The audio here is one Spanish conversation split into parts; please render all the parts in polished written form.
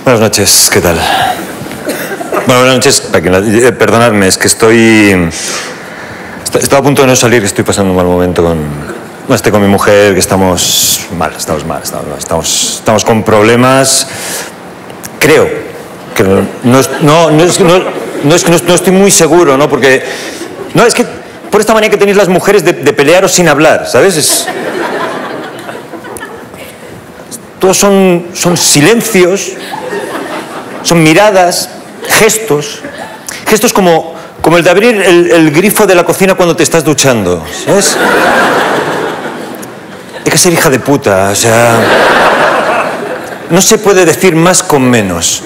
Buenas noches, ¿qué tal? Bueno, buenas noches, perdonadme, es que estoy a punto de no salir, que estoy pasando un mal momento con mi mujer, que estamos mal, estamos con problemas. Creo que no estoy muy seguro, ¿no? Porque, no, es que por esta manera que tenéis las mujeres de pelearos sin hablar, ¿sabes? Todos son silencios, son miradas, gestos como el de abrir el grifo de la cocina cuando te estás duchando, ¿sabes? Hay que ser hija de puta, o sea, no se puede decir más con menos.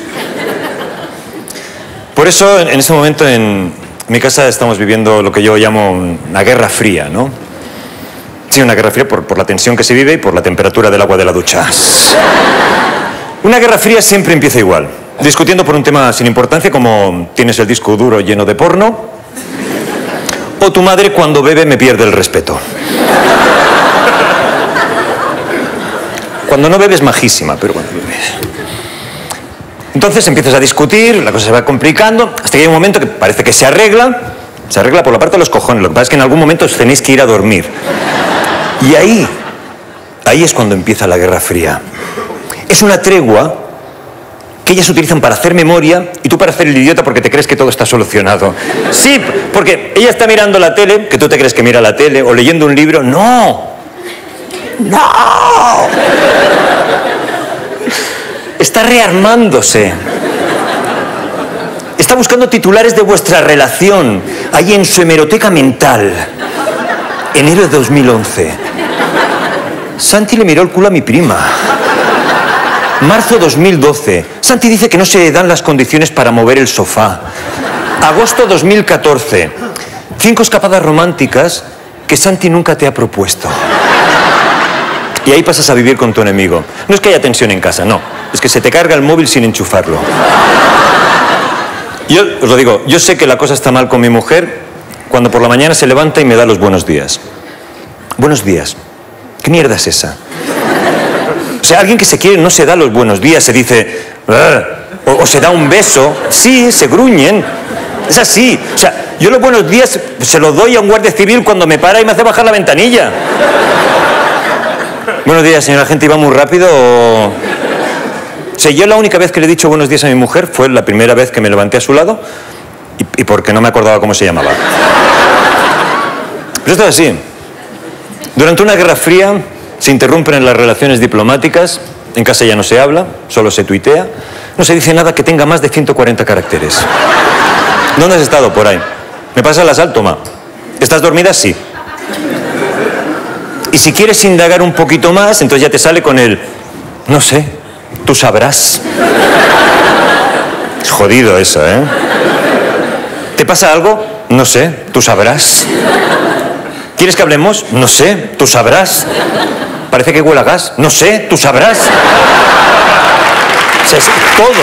Por eso, en este momento, en mi casa estamos viviendo lo que yo llamo una guerra fría, ¿no? Sí, una guerra fría por la tensión que se vive y por la temperatura del agua de la ducha. Una guerra fría siempre empieza igual, discutiendo por un tema sin importancia como tienes el disco duro lleno de porno o tu madre cuando bebe me pierde el respeto. Cuando no bebe es majísima, pero bueno, bebe. Entonces empiezas a discutir, la cosa se va complicando, hasta que hay un momento que parece que se arregla por la parte de los cojones. Lo que pasa es que en algún momento os tenéis que ir a dormir. Y ahí es cuando empieza la guerra fría. Es una tregua que ellas utilizan para hacer memoria y tú para hacer el idiota porque te crees que todo está solucionado. Sí, porque ella está mirando la tele, que tú te crees que mira la tele, o leyendo un libro. ¡No! ¡No! Está rearmándose. Está buscando titulares de vuestra relación, ahí en su hemeroteca mental. Enero de 2011. Santi le miró el culo a mi prima. Marzo 2012. Santi dice que no se dan las condiciones para mover el sofá. Agosto 2014. 5 escapadas románticas que Santi nunca te ha propuesto. Y ahí pasas a vivir con tu enemigo. No es que haya tensión en casa, no. Es que se te carga el móvil sin enchufarlo. Yo os lo digo, yo sé que la cosa está mal con mi mujer cuando por la mañana se levanta y me da los buenos días. Buenos días. ¿Qué mierda es esa? O sea, alguien que se quiere no se da los buenos días, se dice... o se da un beso. Sí, se gruñen. Es así. O sea, yo los buenos días se los doy a un guardia civil cuando me para y me hace bajar la ventanilla. Buenos días, señora agente, ¿iba muy rápido o...? O sea, yo la única vez que le he dicho buenos días a mi mujer fue la primera vez que me levanté a su lado y porque no me acordaba cómo se llamaba. Pero esto es así. Durante una guerra fría se interrumpen las relaciones diplomáticas, en casa ya no se habla, solo se tuitea, no se dice nada que tenga más de 140 caracteres. ¿Dónde has estado? Por ahí. ¿Me pasa la sal? Toma. ¿Estás dormida? Sí. Y si quieres indagar un poquito más, entonces ya te sale con el... No sé, tú sabrás. Es jodido eso, ¿eh? ¿Te pasa algo? No sé, tú sabrás. ¿Quieres que hablemos? No sé, tú sabrás. Parece que huele a gas. No sé, tú sabrás. O sea, es todo.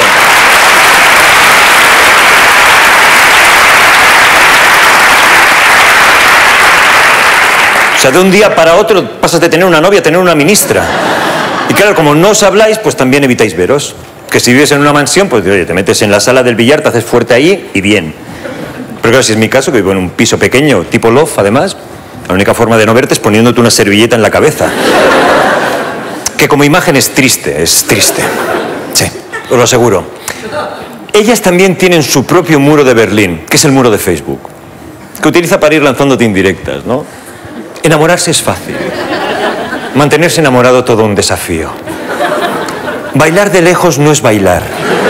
O sea, de un día para otro pasas de tener una novia a tener una ministra. Y claro, como no os habláis, pues también evitáis veros. Que si vives en una mansión, pues oye, te metes en la sala del billar, te haces fuerte ahí y bien. Pero claro, si es mi caso, que vivo en un piso pequeño, tipo loft, además, la única forma de no verte es poniéndote una servilleta en la cabeza. Que como imagen es triste, es triste. Sí, os lo aseguro. Ellas también tienen su propio muro de Berlín, que es el muro de Facebook, que utiliza para ir lanzándote indirectas, ¿no? Enamorarse es fácil. Mantenerse enamorado todo un desafío. Bailar de lejos no es bailar.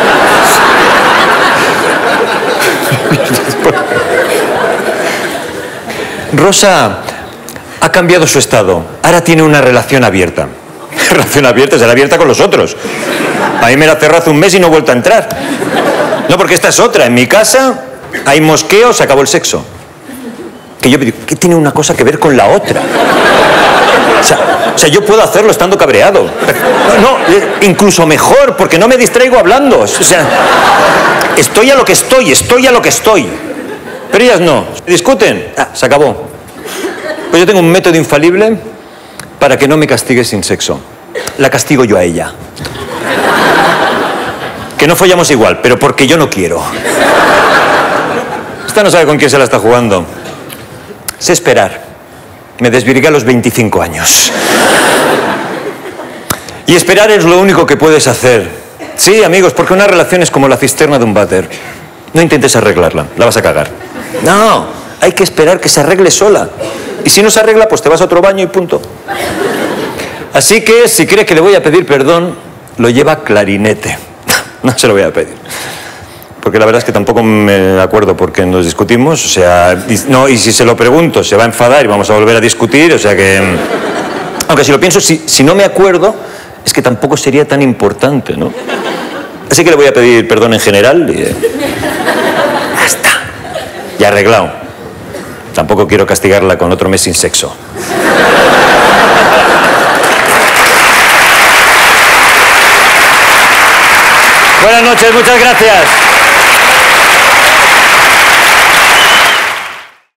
Rosa ha cambiado su estado. Ahora tiene una relación abierta. Relación abierta, será abierta con los otros. A mí me la cerró hace un mes y no he vuelto a entrar. No, porque esta es otra. En mi casa hay mosqueo, se acabó el sexo. Que yo digo, ¿qué tiene una cosa que ver con la otra? O sea, yo puedo hacerlo estando cabreado. No, incluso mejor, porque no me distraigo hablando. O sea, estoy a lo que estoy. Pero ellas no. ¿Se discuten? Se acabó. Pues yo tengo un método infalible para que no me castigue sin sexo. La castigo yo a ella. que no follamos igual, pero porque yo no quiero. Esta no sabe con quién se la está jugando. Sé esperar. Me desvirgué a los 25 años. Y esperar es lo único que puedes hacer. Sí, amigos, porque una relación es como la cisterna de un váter. No intentes arreglarla, la vas a cagar. No, hay que esperar que se arregle sola. Y si no se arregla, pues te vas a otro baño y punto. Así que, si crees que le voy a pedir perdón, lo lleva a clarinete. No se lo voy a pedir. Porque la verdad es que tampoco me acuerdo por qué nos discutimos. O sea, y si se lo pregunto, se va a enfadar y vamos a volver a discutir. O sea que... Aunque si lo pienso, si no me acuerdo, es que tampoco sería tan importante, ¿no? Así que le voy a pedir perdón en general y... Ya está. Ya arreglado. Tampoco quiero castigarla con otro mes sin sexo. Buenas noches, muchas gracias.